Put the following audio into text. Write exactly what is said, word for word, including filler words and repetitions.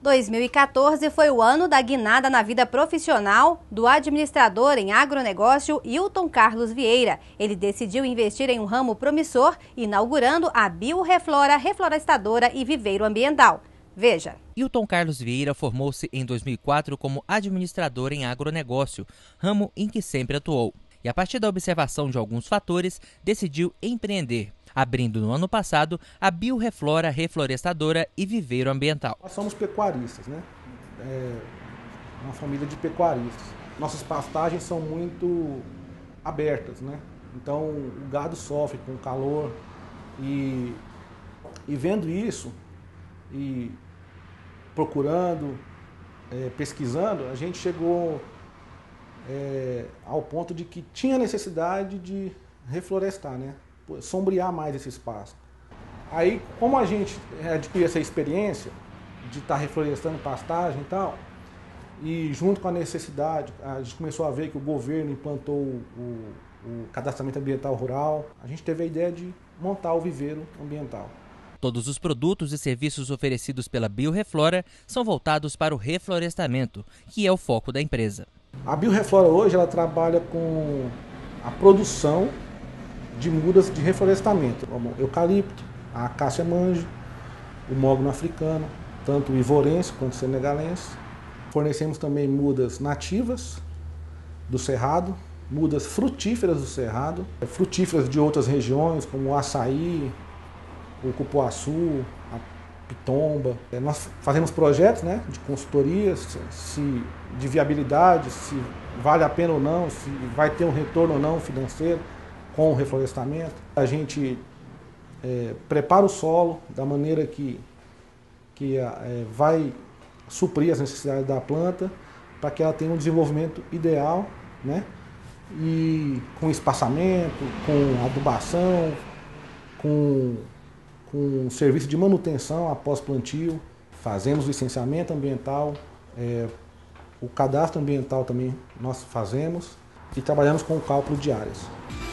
dois mil e quatorze foi o ano da guinada na vida profissional do administrador em agronegócio Hilton Carlos Vieira. Ele decidiu investir em um ramo promissor, inaugurando a Bioreflora Reflorestadora e Viveiro Ambiental. Veja. Hilton Carlos Vieira formou-se em dois mil e quatro como administrador em agronegócio, ramo em que sempre atuou. E a partir da observação de alguns fatores, decidiu empreender, abrindo no ano passado a Bioreflora Reflorestadora e Viveiro Ambiental. Nós somos pecuaristas, né? É uma família de pecuaristas. Nossas pastagens são muito abertas, né? Então o gado sofre com calor e, e vendo isso e procurando, é, pesquisando, a gente chegou é, ao ponto de que tinha necessidade de reflorestar, né? Sombrear mais esse espaço. Aí, como a gente adquiriu essa experiência de estar reflorestando pastagem e tal, e junto com a necessidade, a gente começou a ver que o governo implantou o, o cadastramento ambiental rural, a gente teve a ideia de montar o viveiro ambiental. Todos os produtos e serviços oferecidos pela Bioreflora são voltados para o reflorestamento, que é o foco da empresa. A Bioreflora hoje ela trabalha com a produção de mudas de reflorestamento, como eucalipto, a acácia manjo, o mogno africano, tanto o ivorense quanto o senegalense. Fornecemos também mudas nativas do cerrado, mudas frutíferas do cerrado, frutíferas de outras regiões, como o açaí, o cupuaçu, a pitomba. Nós fazemos projetos, né, de consultoria, se, de viabilidade, se vale a pena ou não, se vai ter um retorno ou não financeiro com o reflorestamento. A gente é, prepara o solo da maneira que, que é, vai suprir as necessidades da planta para que ela tenha um desenvolvimento ideal, né, e com espaçamento, com adubação, com com serviço de manutenção após plantio, fazemos licenciamento ambiental, é, o cadastro ambiental também nós fazemos e trabalhamos com o cálculo de áreas.